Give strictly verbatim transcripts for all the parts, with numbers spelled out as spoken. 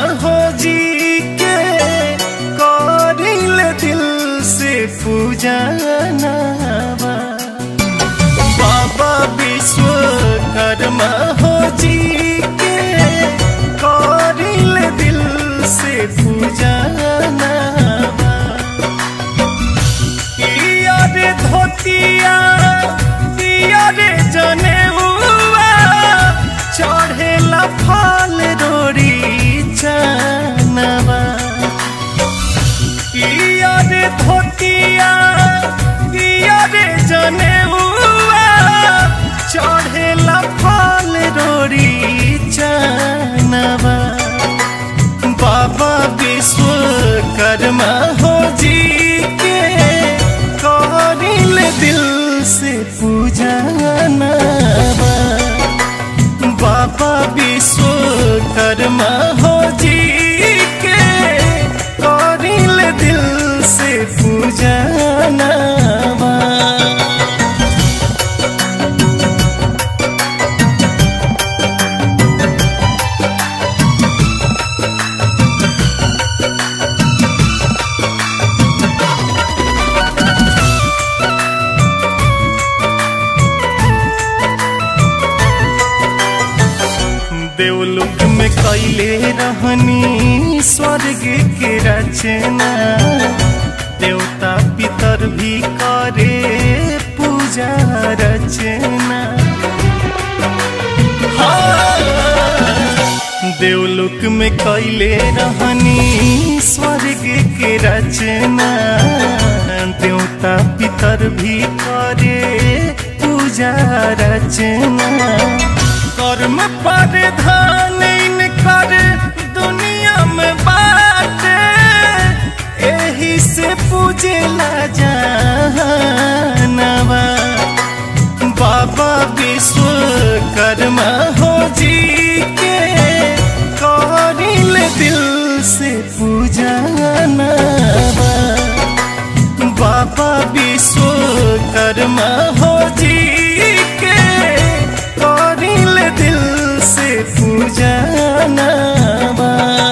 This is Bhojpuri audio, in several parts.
हो जी के करिल दिल से पूजा नवा। बाबा विश्वकर्मा हो जी के करिल दिल से पूजा नवा। पिया रे धोतिया पिया रे जनेउआ चढ़ेला फल रोड़ी चनवा। पिया रे धोतिया पिया रे जनेउआ चढ़ेला फल रोड़ी चनवा। बाबा विश्वकर्मा हो जी के करिल दिल से पूजा नवा। बाबा विश्वकर्मा हो जी के करिल दिल से पूजा नवा। देवलोक में कैले रहनी स्वर्ग के रचना। देवता पितर भी करे पूजा रचना। देवलोक में कैले रहनी स्वर्ग के रचना। देवता पितर भी करे पूजा रचना। कर्म परिधान इनकर दुनिया में बाटे एही से पूजेला जानवा। बाबा विश्वकर्मा हो जी के करिल दिल से पूजा नवा। बाबा विश्वकर्मा हो जी के करिल दिल से पूजा नवा।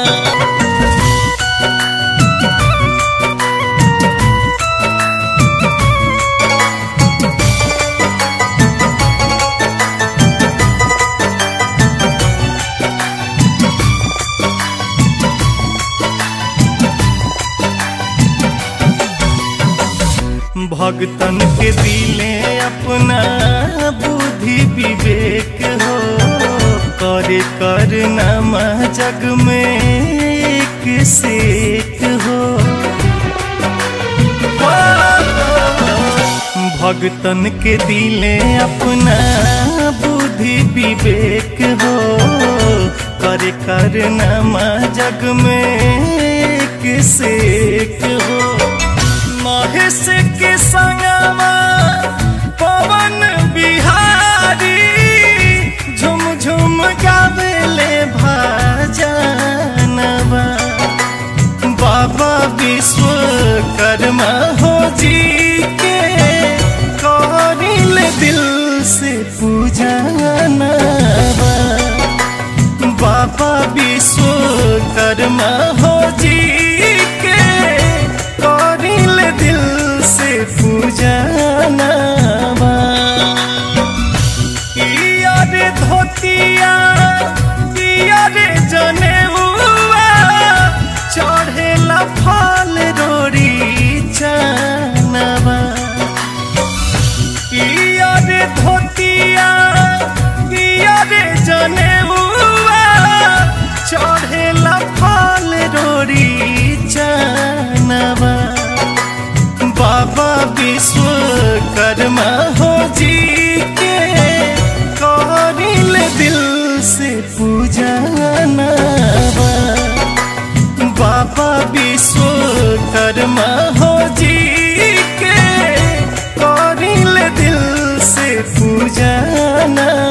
भगतन के दिले अपना बुद्धि विवेक हो करे करनामा जग में एक से एक हो। भगतन के दिले अपना बुद्धि विवेक हो करे करनामा जग में एक से एक हो। महेश के संगमा पवन बिहारी झुम झुम गावेले भजनवा। बाबा विश्वकर्मा हो जी के करिल दिल से पूजा नवा। बाबा विश्वकर्मा हो जी के करिल दिल से पूजा नवा। पिया रे धोतिया पिया रे जनेउआ चढ़ेला फल रोड़ी चनवा। पिया रे धोतिया पिया रे जनेउआ चढ़ेला फल रोड़ी चनवा। बाबा विश्वकर्मा हो जी के करिल दिल से पूजा नवा। बाबा विश्वकर्मा हो जी के करिल दिल से पूजा नवा।